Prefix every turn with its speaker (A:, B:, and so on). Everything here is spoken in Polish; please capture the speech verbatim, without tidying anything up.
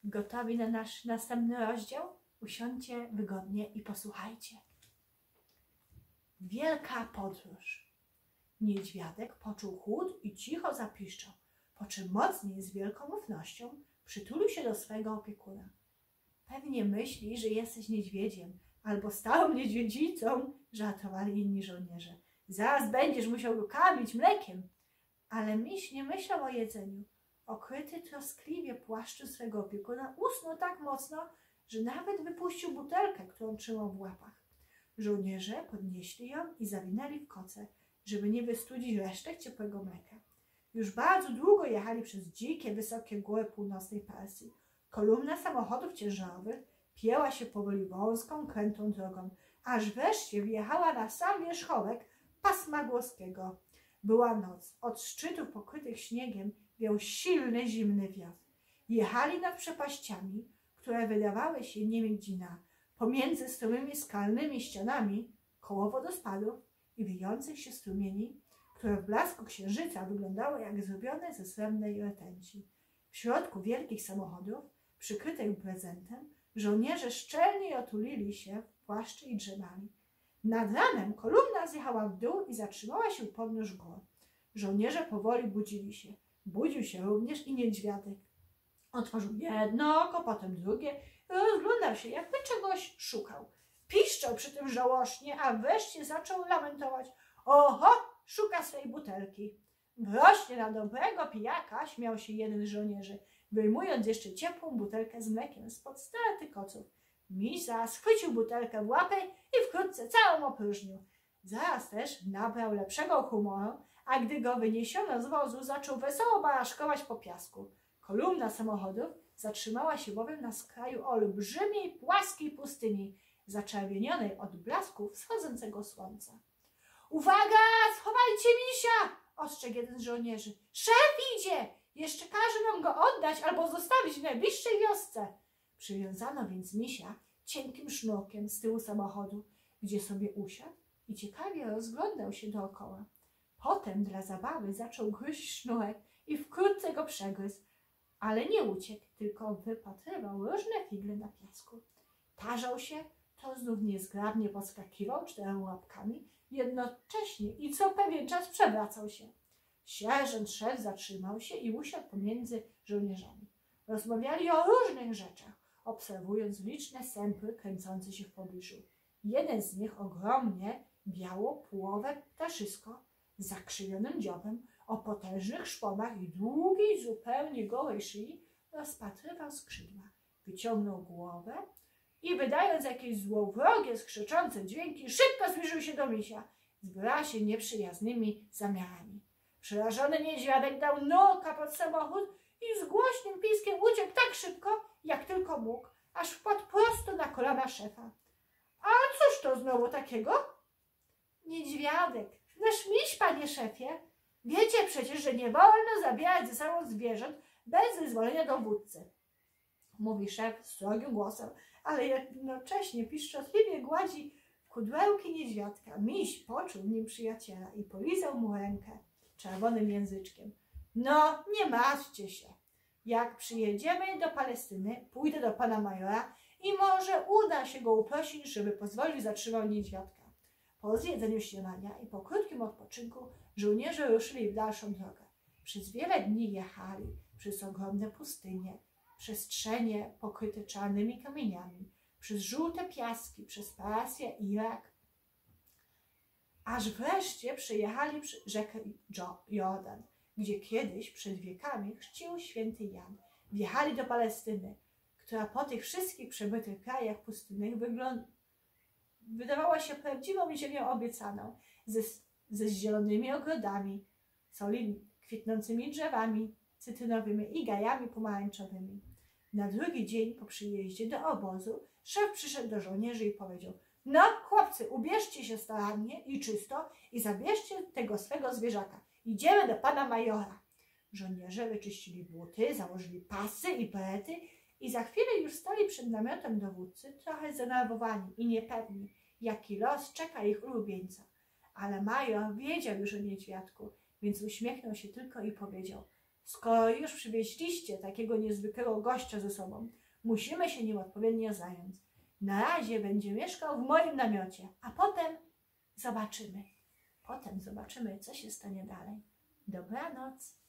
A: Gotowi na nasz następny rozdział? Usiądźcie wygodnie i posłuchajcie. Wielka podróż. Niedźwiadek poczuł chłód i cicho zapiszczał, po czym mocniej z wielką ufnością przytulił się do swego opiekuna. Pewnie myśli, że jesteś niedźwiedziem albo stałą niedźwiedzicą, żartowali inni żołnierze. Zaraz będziesz musiał go karmić mlekiem. Ale miś nie myślał o jedzeniu. Okryty troskliwie płaszczu swego opiekuna usnął tak mocno, że nawet wypuścił butelkę, którą trzymał w łapach. Żołnierze podnieśli ją i zawinęli w koce, żeby nie wystudzić resztek ciepłego mleka. Już bardzo długo jechali przez dzikie, wysokie góry północnej Persji. Kolumna samochodów ciężarowych pięła się powoli wąską, krętą drogą, aż wreszcie wjechała na sam wierzchołek pasma górskiego. Była noc. Od szczytów pokrytych śniegiem wiał silny, zimny wiatr. Jechali nad przepaściami, które wydawały się nie mieć dna, pomiędzy stromymi skalnymi ścianami koło wodospadów i wijących się strumieni, które w blasku księżyca wyglądały jak zrobione ze srebrnej rtęci. W środku wielkich samochodów, przykrytych prezentem, żołnierze szczelnie otulili się w płaszczy i drzemali. Nad ranem kolumna zjechała w dół i zatrzymała się u podnóż gór. Żołnierze powoli budzili się. Budził się również i niedźwiadek. Otworzył jedno oko, potem drugie i rozglądał się, jakby czegoś szukał. Piszczał przy tym żałośnie, a wreszcie zaczął lamentować. Oho, szuka swej butelki. Wrośnie na dobrego pijaka, śmiał się jeden z żołnierzy, wyjmując jeszcze ciepłą butelkę z mlekiem spod sterty koców. Misa schwycił butelkę w łapę i wkrótce całą opróżnił. Zaraz też nabrał lepszego humoru, a gdy go wyniesiono z wozu, zaczął wesoło baraszkować po piasku. Kolumna samochodów zatrzymała się bowiem na skraju olbrzymiej, płaskiej pustyni, zaczerwienionej od blasku wschodzącego słońca. Uwaga! Schowajcie misia! Ostrzegł jeden z żołnierzy. Szef idzie! Jeszcze każe nam go oddać albo zostawić w najbliższej wiosce. Przywiązano więc misia cienkim sznurkiem z tyłu samochodu, gdzie sobie usiadł i ciekawie rozglądał się dookoła. Potem dla zabawy zaczął gryźć sznurek i wkrótce go przegryzł, ale nie uciekł, tylko wypatrywał różne figle na piasku. Tarzał się, to znów niezgrabnie podskakiwał czterema łapkami jednocześnie i co pewien czas przewracał się. Sierżant szef zatrzymał się i usiadł pomiędzy żołnierzami. Rozmawiali o różnych rzeczach, obserwując liczne sępy kręcące się w pobliżu. Jeden z nich ogromnie biało-pułowe ptaszysko z zakrzywionym dziobem, o potężnych szponach i długiej, zupełnie gołej szyi rozpatrywał skrzydła. Wyciągnął głowę i wydając jakieś złowrogie, skrzyczące dźwięki, szybko zbliżył się do misia z wyraźnie nieprzyjaznymi zamiarami. Przerażony niedźwiadek dał nurka pod samochód i z głośnym piskiem uciekł tak szybko, jak tylko mógł, aż wpadł prosto na kolana szefa. A cóż to znowu takiego? Niedźwiadek, nasz miś, panie szefie. Wiecie przecież, że nie wolno zabierać ze sobą zwierząt bez zezwolenia dowódcy. Mówi szef strogim głosem, ale jednocześnie piszczotliwie gładzi kudłełki niedźwiadka. Miś poczuł w nim przyjaciela i polizał mu rękę czerwonym języczkiem. No, nie martwcie się. Jak przyjedziemy do Palestyny, pójdę do pana majora i może uda się go uprosić, żeby pozwolił zatrzymać niedźwiadka. Po zjedzeniu śniadania i po krótkim odpoczynku żołnierze ruszyli w dalszą drogę. Przez wiele dni jechali przez ogromne pustynie, przestrzenie pokryte czarnymi kamieniami, przez żółte piaski, przez Persję, Irak, aż wreszcie przejechali rzekę Jordan, gdzie kiedyś przed wiekami chrzcił święty Jan. Wjechali do Palestyny, która po tych wszystkich przebytych krajach pustynnych wygląda wydawała się prawdziwą ziemią obiecaną, ze, ze zielonymi ogrodami, solidnie kwitnącymi drzewami cytrynowymi i gajami pomarańczowymi. Na drugi dzień po przyjeździe do obozu szef przyszedł do żołnierzy i powiedział: no, chłopcy, ubierzcie się starannie i czysto i zabierzcie tego swego zwierzaka. Idziemy do pana majora. Żołnierze wyczyścili buty, założyli pasy i berety i za chwilę już stali przed namiotem dowódcy, trochę zdenerwowani i niepewni, jaki los czeka ich ulubieńca. Ale major wiedział już o niedźwiadku, więc uśmiechnął się tylko i powiedział: Skoro już przywieźliście takiego niezwykłego gościa ze sobą, musimy się nim odpowiednio zająć. Na razie będzie mieszkał w moim namiocie, a potem zobaczymy. Potem zobaczymy, co się stanie dalej. Dobranoc.